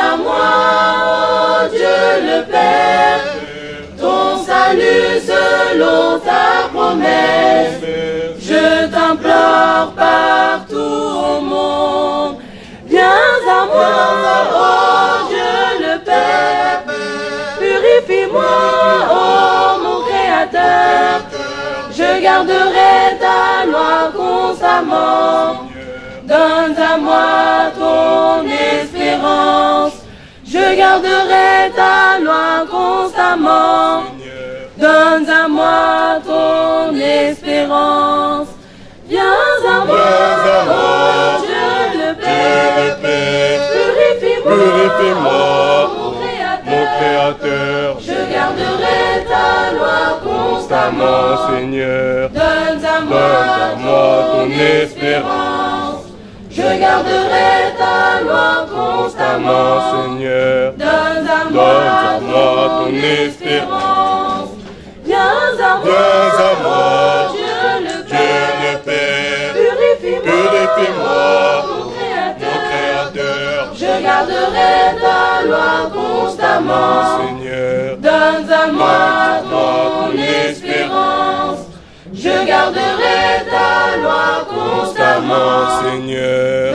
à moi, oh Dieu le Père, ton salut selon ta promesse. Je t'implore partout au monde. Viens à moi, oh Dieu le Père, purifie-moi, oh mon Créateur. Je garderai ta loi constamment. Donne à moi ton espérance. Je garderai ta loi constamment. Donne à moi ton espérance. Viens à moi, oh Dieu le Père, purifie-moi, mon Créateur. Je garderai ta loi constamment, Seigneur. Donne à moi ton espérance. Je garderai ta loi constamment, Seigneur. Donne à moi ton espérance. Viens à moi, Dieu le Père, purifie-moi, mon Créateur. Je garderai ta loi constamment, Seigneur. Donne à moi ton espérance. Je garderai ta loi constamment, Seigneur.